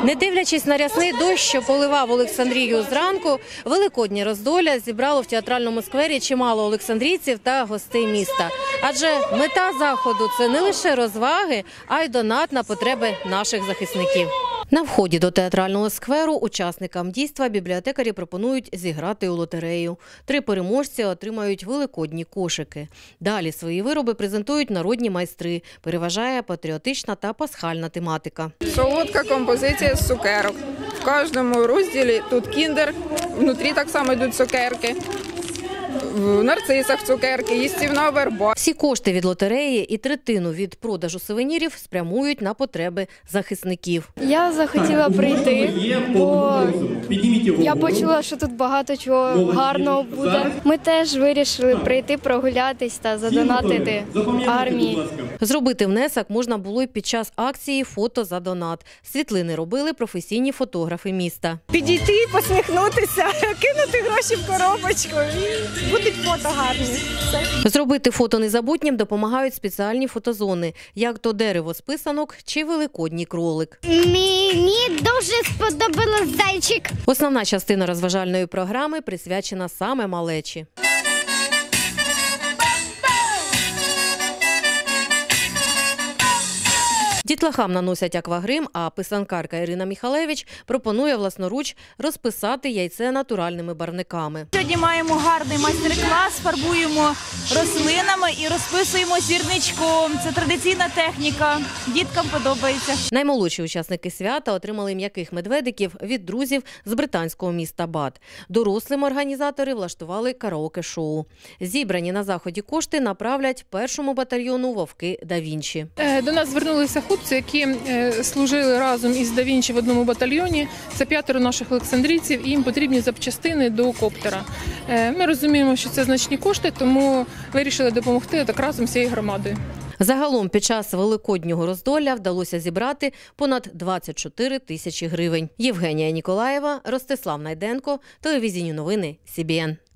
Не дивлячись на рясний дощ, що поливав Олександрію зранку, великоднє роздолля зібрало в театральному сквері чимало олександрійців та гостей міста. Адже мета заходу – це не лише розваги, а й донат на потреби наших захисників. На вході до театрального скверу учасникам дійства бібліотекарі пропонують зіграти у лотерею. 3 переможці отримають великодні кошики. Далі свої вироби презентують народні майстри. Переважає патріотична та пасхальна тематика. Солодка композиція з цукерок. В кожному розділі тут кіндер, внутрі так само йдуть цукерки. В нарцисах цукерки, їстівна верба. Всі кошти від лотереї і третину від продажу сувенірів спрямують на потреби захисників. Я захотіла прийти, бо я почула, що тут багато чого гарного буде. Ми теж вирішили прийти, прогулятись та задонатити армії. Зробити внесок можна було й під час акції «Фото за донат». Світлини робили професійні фотографи міста. Підійти, посміхнутися, кинути гроші в коробочку і будуть фото гарні. Зробити фото незабутнім допомагають спеціальні фотозони, як то дерево-списанок чи великодній кролик. Мені дуже сподобалось зайчик. Основна частина розважальної програми присвячена саме малечі. Дітлахам наносять аквагрим, а писанкарка Ірина Міхалевич пропонує власноруч розписати яйце натуральними барвниками. Сьогодні маємо гарний майстер-клас, фарбуємо рослинами і розписуємо зірничком. Це традиційна техніка, діткам подобається. Наймолодші учасники свята отримали м'яких медведиків від друзів з британського міста Бат. Дорослим організатори влаштували караоке-шоу. Зібрані на заході кошти направлять першому батальйону «Вовки да Вінчі». До нас звернулися хлопці, які служили разом із да Вінчі в одному батальйоні. Це 5 наших олександрійців, і їм потрібні запчастини до коптера. Ми розуміємо, що це значні кошти, тому вирішили допомогти так разом з цією громадою. Загалом під час великоднього роздолля вдалося зібрати понад 24 тисячі гривень. Євгенія Ніколаєва, Ростислав Найденко, телевізійні новини СІБІН.